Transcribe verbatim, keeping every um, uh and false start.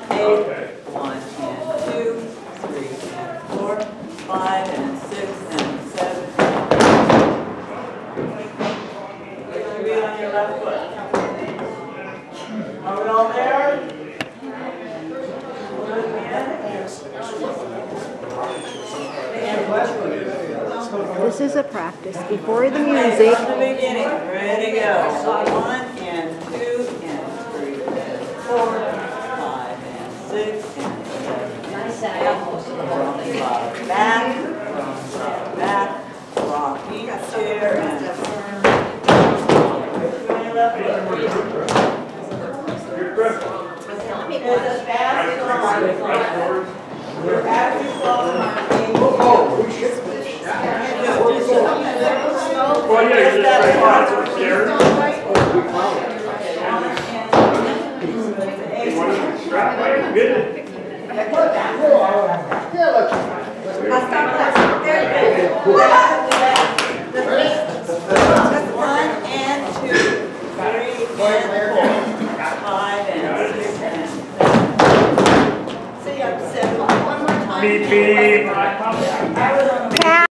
eight. One and two, three and four, five and six and seven. Where should be on your left foot? Are we all there? Good, man. This is a practice before the music. From the beginning, ready to go. One and two and three and four, five and six and seven and eight. From the back, from the back, rocking chair and turn. On your left foot. It's a fast song. You're actually following my feet. Well, yeah, you're just right on the stairs. You want to strap like good. One and two, three and four, five and six and seven. See, I'm seven. One more time. Beep, beep. I was on